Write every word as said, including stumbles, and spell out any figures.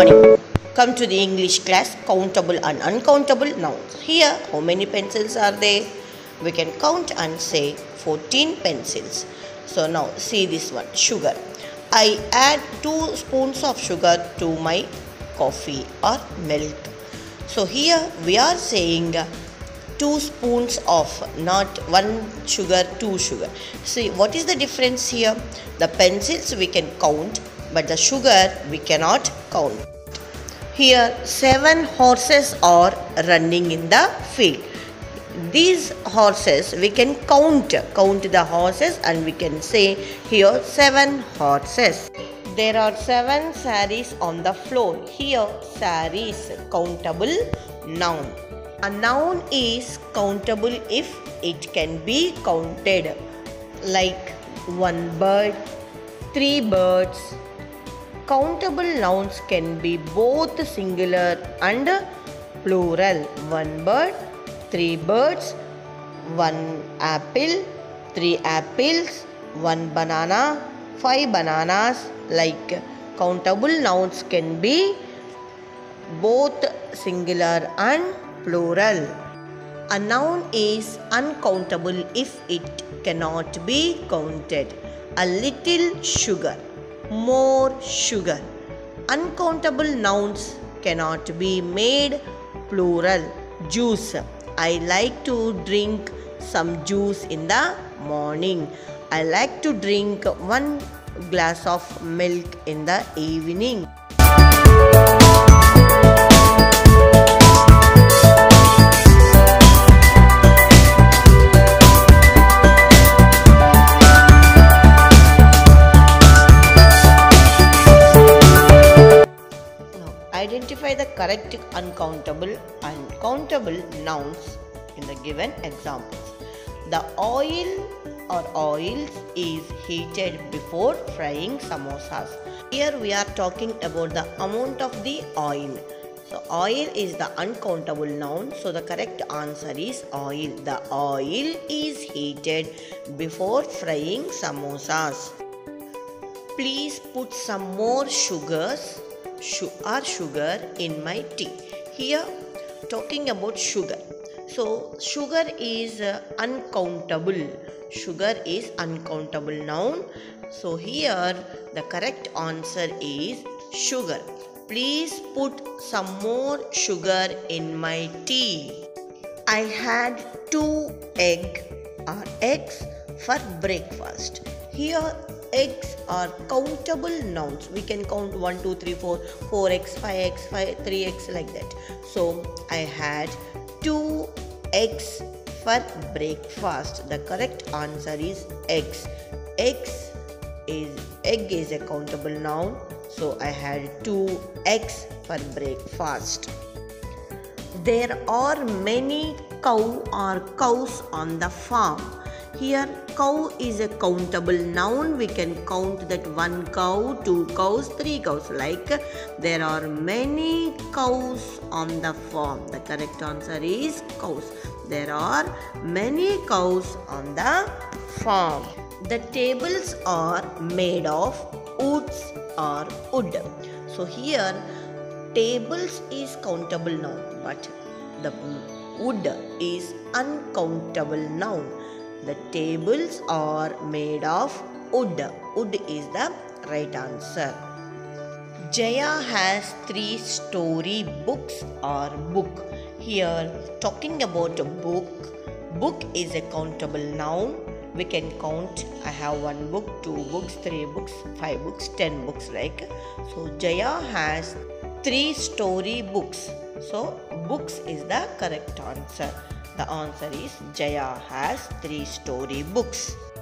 morning. Come to the English class, countable and uncountable nouns. Here, how many pencils are there? We can count and say fourteen pencils. So now see this one, sugar. I add two spoons of sugar to my coffee or milk. So here we are saying two spoons of, not one sugar, two sugar. See, what is the difference here? The pencils we can count, but the sugar we cannot count. Here seven horses are running in the field. These horses we can count, count the horses, and we can say here seven horses. There are seven saris on the floor. Here saris, countable noun. A noun is countable if it can be counted, like one bird, three birds. Countable nouns can be both singular and plural. One bird, three birds, one apple, three apples, one banana, five bananas. Like countable nouns can be both singular and plural. A noun is uncountable if it cannot be counted. A little sugar, more sugar. Uncountable nouns cannot be made plural. Juice. I like to drink some juice in the morning. I like to drink one glass of milk in the evening. Identify the correct uncountable and countable nouns in the given examples. The oil or oils is heated before frying samosas. Here we are talking about the amount of the oil. So oil is the uncountable noun. So the correct answer is oil. The oil is heated before frying samosas. Please put some more sugars or sugar in my tea. Here talking about sugar. So sugar is uh, uncountable. Sugar is uncountable noun. So here the correct answer is sugar. Please put some more sugar in my tea. I had two egg or eggs for breakfast. Here eggs are countable nouns. We can count one, two, three, four, four eggs, five eggs, five, three eggs, like that. So I had two eggs for breakfast. The correct answer is eggs. Eggs is egg is a countable noun. So I had two eggs for breakfast. There are many cow or cows on the farm. Here cow is a countable noun. We can count that one cow, two cows, three cows. Like there are many cows on the farm. The correct answer is cows. There are many cows on the farm. The tables are made of woods or wood. So here tables is countable noun, but the wood is uncountable noun. The tables are made of wood. Wood is the right answer. Jaya has three story books or book. Here talking about a book. Book is a countable noun. We can count. I have one book, two books, three books, five books, ten books, like. So Jaya has three story books. So books is the correct answer. The answer is Jaya has three story books.